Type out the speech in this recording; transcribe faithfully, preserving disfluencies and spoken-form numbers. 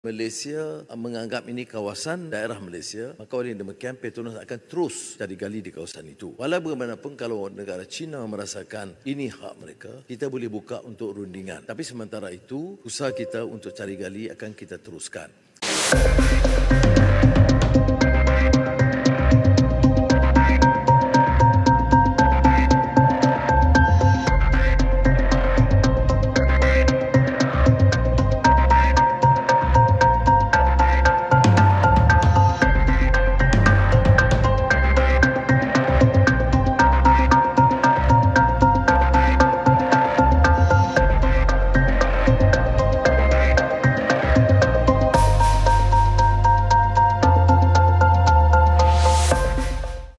Malaysia menganggap ini kawasan daerah Malaysia, maka oleh demikian Petronas akan terus cari gali di kawasan itu. Walau bagaimanapun kalau negara China merasakan ini hak mereka, kita boleh buka untuk rundingan. Tapi sementara itu, usaha kita untuk cari gali akan kita teruskan.